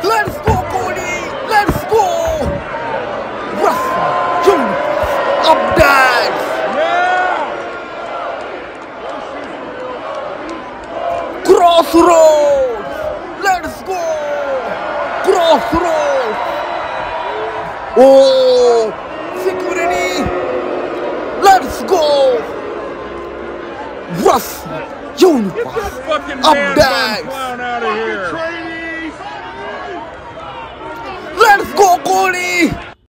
Let's go, Cody! Let's go! Wrestling Universe Update! Crossroads! Let's go! Crossroads! Oh! Security! Let's go! Wrestling Universe Update! Out of here. Let's go, Cody!